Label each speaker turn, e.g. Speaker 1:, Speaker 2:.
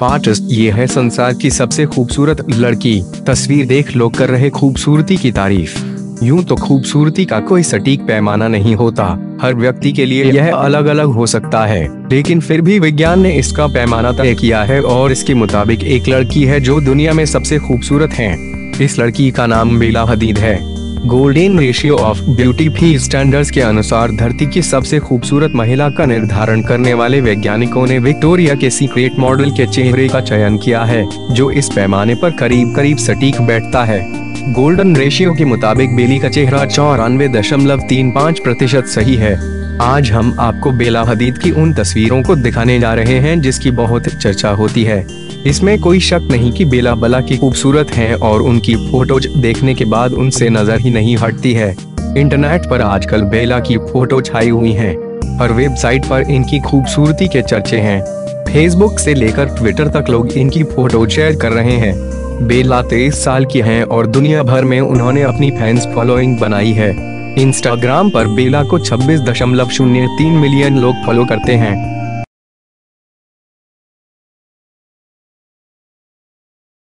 Speaker 1: फाटेस्ट, ये है संसार की सबसे खूबसूरत लड़की। तस्वीर देख लोग कर रहे खूबसूरती की तारीफ। यूं तो खूबसूरती का कोई सटीक पैमाना नहीं होता, हर व्यक्ति के लिए यह अलग अलग हो सकता है, लेकिन फिर भी विज्ञान ने इसका पैमाना तय किया है और इसके मुताबिक एक लड़की है जो दुनिया में सबसे खूबसूरत है। इस लड़की का नाम बेला हदीद है। Golden ratio of beauty phi standards के अनुसार धरती की सबसे खूबसूरत महिला का निर्धारण करने वाले वैज्ञानिकों ने विक्टोरिया के सीक्रेट मॉडल के चेहरे का चयन किया है, जो इस पैमाने पर करीब करीब सटीक बैठता है। गोल्डन रेशियो के मुताबिक बेली का चेहरा 94.35% सही है। आज हम आपको बेला हदीद की उन तस्वीरों को दिखाने जा रहे हैं जिसकी बहुत चर्चा होती है। इसमें कोई शक नहीं कि बेला बला की खूबसूरत हैं और उनकी फोटोज देखने के बाद उनसे नजर ही नहीं हटती है। इंटरनेट पर आजकल बेला की फोटो छाई हुई हैं। हर वेबसाइट पर इनकी खूबसूरती के चर्चे हैं। फेसबुक से लेकर ट्विटर तक लोग इनकी फोटो शेयर कर रहे हैं। बेला 23 साल की हैं और दुनिया भर में उन्होंने अपनी फैंस फॉलोइंग बनाई है। इंस्टाग्राम पर बेला को 26.03 मिलियन लोग फॉलो करते हैं।